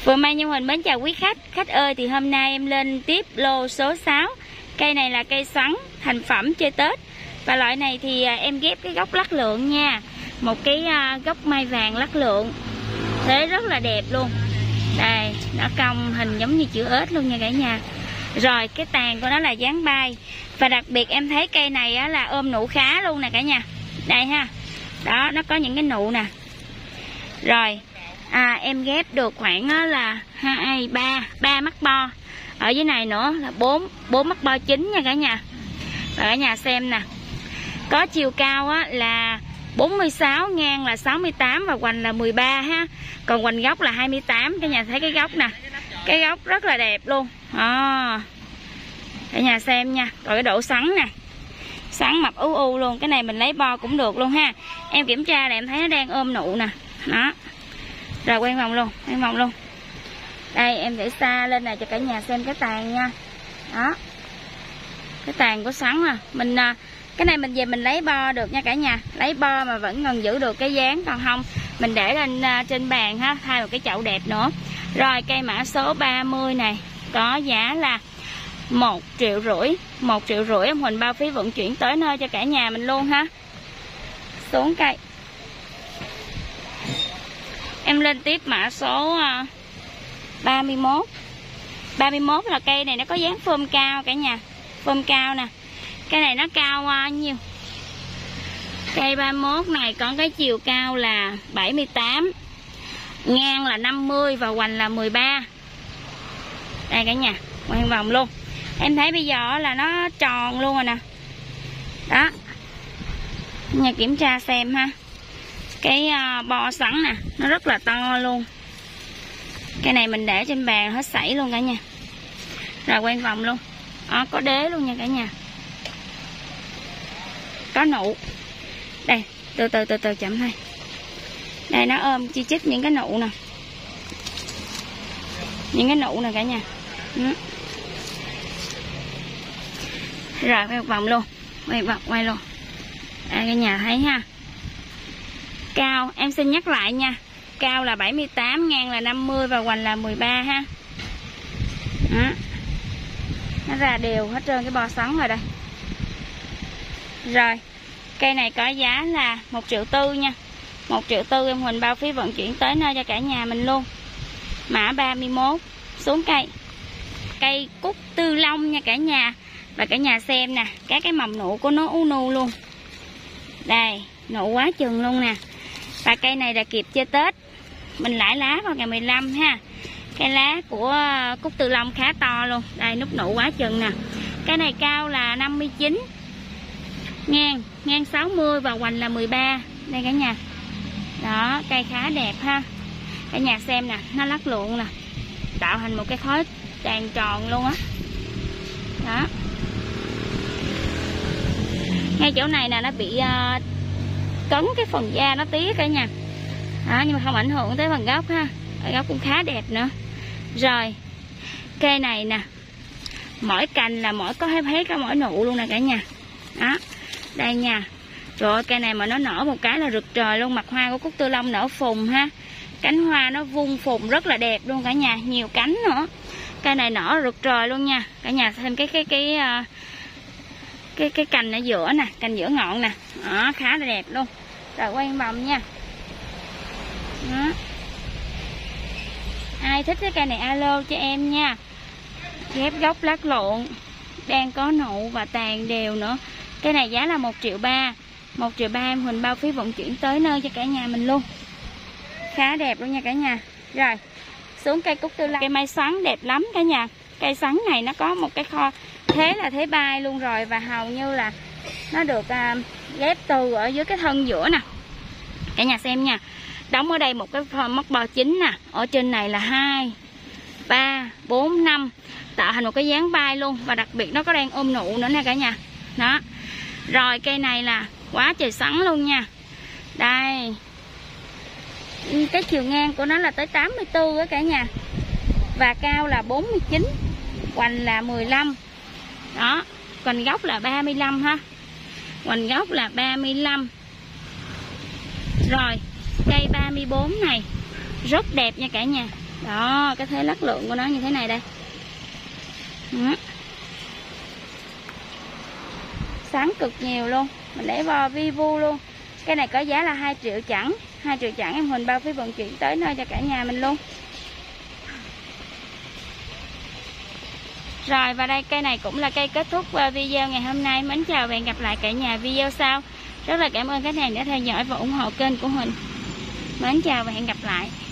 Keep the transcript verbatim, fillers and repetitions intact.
Vừa Mai Nhung Huỳnh mến chào quý khách. Khách ơi, thì hôm nay em lên tiếp lô số sáu. Cây này là cây xoắn thành phẩm chơi Tết. Và loại này thì em ghép cái gốc lắc lượng nha. Một cái gốc mai vàng lắc lượng. Thế rất là đẹp luôn. Đây, nó cong hình giống như chữ ếch luôn nha cả nhà. Rồi cái tàn của nó là dáng bay. Và đặc biệt em thấy cây này á, là ôm nụ khá luôn nè cả nhà. Đây ha. Đó, nó có những cái nụ nè. Rồi à, em ghép được khoảng á, là hai, ba, ba mắt bo. Ở dưới này nữa là bốn, bốn mắt bo chính nha cả nhà. Và cả nhà xem nè. Có chiều cao á, là bốn mươi sáu, ngang là sáu mươi tám và hoành là mười ba ha. Còn hoành gốc là hai mươi tám. Cả nhà thấy cái gốc nè. Cái gốc rất là đẹp luôn à. Cả nhà xem nha. Rồi cái độ sắn nè. Sắn mập u u luôn. Cái này mình lấy bo cũng được luôn ha. Em kiểm tra là em thấy nó đang ôm nụ nè. Đó. Rồi quay vòng luôn, quay vòng luôn. Đây em để xa lên này cho cả nhà xem cái tàn nha. Đó. Cái tàn của sắn à. Mình cái này mình về mình lấy bo được nha cả nhà. Lấy bo mà vẫn còn giữ được cái dáng, còn không mình để lên trên bàn ha, thay một cái chậu đẹp nữa. Rồi cây mã số ba mươi này có giá là một triệu rưỡi. Một triệu rưỡi em Huỳnh bao phí vận chuyển tới nơi cho cả nhà mình luôn ha. Xuống cây. Em lên tiếp mã số ba mươi mốt. ba mươi mốt là cây này nó có dáng phơm cao cả nhà. Phơm cao nè. Cây này nó cao uh, nhiêu? Cây ba mươi mốt này có cái chiều cao là bảy mươi tám, ngang là năm mươi và hoành là mười ba. Đây cả nhà, quay vòng luôn. Em thấy bây giờ là nó tròn luôn rồi nè. Đó. Nhà kiểm tra xem ha. Cái uh, bo sắn nè, nó rất là to luôn. Cái này mình để trên bàn hết sảy luôn cả nhà. Rồi quay vòng luôn. Đó, có đế luôn nha cả nhà. Có nụ. Đây, từ từ từ từ chậm thôi. Đây nó ôm chi chít những cái nụ nè. Những cái nụ nè cả nhà. Đó. Rồi quay vòng luôn. Quay vòng quay luôn. Đây cả nhà thấy ha. Cao, em xin nhắc lại nha. Cao là bảy mươi tám, ngang là năm mươi và hoành là mười ba ha. Đó. Nó ra đều hết trơn cái bo sắn rồi đây. Rồi, cây này có giá là một triệu tư nha. một triệu tư em Huỳnh bao phí vận chuyển tới nơi cho cả nhà mình luôn. Mã ba mươi mốt. Xuống cây. Cây cúc tư long nha cả nhà. Và cả nhà xem nè, các cái mầm nụ của nó u nu luôn. Đây, nụ quá chừng luôn nè. Và cây này là kịp chơi Tết. Mình lãi lá vào ngày mười lăm ha. Cái lá của cúc tư long khá to luôn. Đây nút nụ quá chừng nè. Cái này cao là năm mươi chín, ngang ngang sáu mươi và hoành là mười ba. Đây cả nhà. Đó, cây khá đẹp ha. Cả nhà xem nè, nó lắc lượng nè. Tạo thành một cái khối tràn tròn luôn á. Đó. Đó. Ngay chỗ này nè nó bị uh, cấn cái phần da nó tía cả nhà. Đó, nhưng mà không ảnh hưởng tới phần gốc ha. Ở gốc cũng khá đẹp nữa. Rồi, cây này nè, mỗi cành là mỗi có hết hết có mỗi nụ luôn nè cả nhà. Đó, đây nha. Trời ơi, cây này mà nó nở một cái là rực trời luôn. Mặt hoa của cúc tư long nở phùng ha. Cánh hoa nó vung phùng rất là đẹp luôn cả nhà. Nhiều cánh nữa. Cây này nở rực trời luôn nha. Cả nhà thêm cái cái cái cái cái, cái cành ở giữa nè, cành giữa ngọn nè. Đó, khá là đẹp luôn. Rồi quay vòng nha. Đó. Ai thích cái cây này alo cho em nha. Ghép gốc lát lộn, đang có nụ và tàn đều nữa. Cái này giá là một triệu ba. một triệu ba em Huỳnh bao phí vận chuyển tới nơi cho cả nhà mình luôn. Khá đẹp luôn nha cả nhà. Rồi, xuống cây cúc tư long. Cây mai xoắn đẹp lắm cả nhà. Cây xoắn này nó có một cái kho thế là thế bay luôn rồi. Và hầu như là nó được uh, ghép từ ở dưới cái thân giữa nè. Cả nhà xem nha. Đóng ở đây một cái móc bo chính nè. Ở trên này là hai, ba, bốn, năm. Tạo thành một cái dáng bay luôn. Và đặc biệt nó có đang ôm nụ nữa nè cả nhà. Đó. Rồi cây này là quá trời sắn luôn nha. Đây. Cái chiều ngang của nó là tới tám mươi tư đó cả nhà. Và cao là bốn mươi chín. Hoành là mười lăm. Đó. Còn gốc là ba mươi lăm ha. Hoành gốc là ba mươi lăm. Rồi cây ba mươi bốn này rất đẹp nha cả nhà. Đó, cái thế lắc lượng của nó như thế này đây. Đó. Sáng cực nhiều luôn. Mình để vào vi vu luôn. Cái này có giá là hai triệu chẵn. hai triệu chẵn em Huỳnh bao phí vận chuyển tới nơi cho cả nhà mình luôn. Rồi, và đây cây này cũng là cây kết thúc video ngày hôm nay. Mến chào và hẹn gặp lại cả nhà video sau. Rất là cảm ơn khách hàng đã theo dõi và ủng hộ kênh của Huỳnh. Mến chào và hẹn gặp lại.